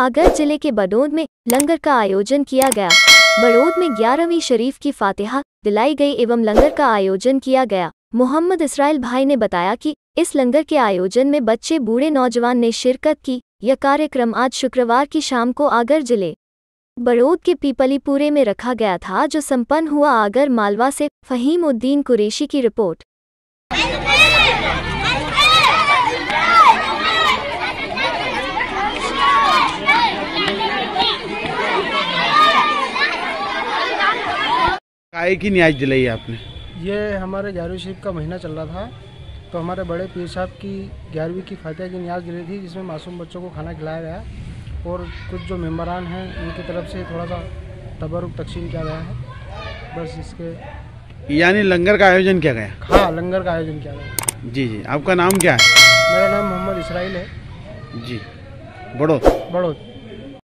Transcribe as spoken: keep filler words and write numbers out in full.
आगर जिले के बड़ौद में लंगर का आयोजन किया गया। बड़ौद में ग्यारहवीं शरीफ की फातिहा दिलाई गई एवं लंगर का आयोजन किया गया। मोहम्मद इसराइल भाई ने बताया कि इस लंगर के आयोजन में बच्चे बूढ़े नौजवान ने शिरकत की। यह कार्यक्रम आज शुक्रवार की शाम को आगर जिले बड़ौद के पीपलीपुरे में रखा गया था, जो संपन्न हुआ। आगर मालवा से फहीम उद्दीन कुरैशी की रिपोर्ट। काय की न्याज दिलाई आपने? ये हमारे ग्यारहवीं शरीफ का महीना चल रहा था, तो हमारे बड़े पीर साहब की ग्यारहवीं की फातिहा की न्याज दिलाई थी, जिसमें मासूम बच्चों को खाना खिलाया गया और कुछ जो मेम्बरान हैं उनकी तरफ से थोड़ा सा तबरुक तकसीम किया गया है। बस इसके यानी लंगर का आयोजन किया गया? हाँ, लंगर का आयोजन किया गया। जी जी, आपका नाम क्या है? मेरा नाम मोहम्मद इसराइल है। जी, बड़ौद। बड़ौद।